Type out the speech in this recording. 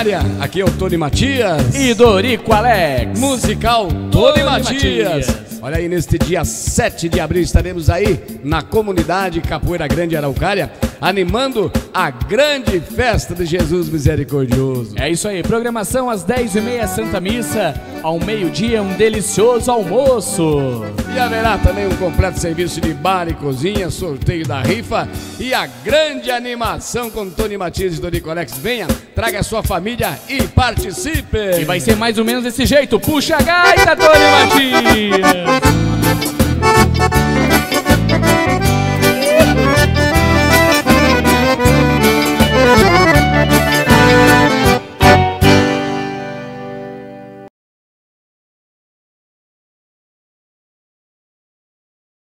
área, aqui é o Tony Matias e Dorico Alex. Musical Tony Matias. Olha aí, neste dia 7 de abril estaremos aí na comunidade Capoeira Grande Araucária, animando a grande festa de Jesus Misericordioso. É isso aí, programação às 10h30, Santa Missa, ao meio-dia um delicioso almoço. E haverá também um completo serviço de bar e cozinha, sorteio da rifa e a grande animação com Tony Matias e Dorico Alex. Venha, traga a sua família e participe. E vai ser mais ou menos desse jeito, puxa a gaita, Tony Matias.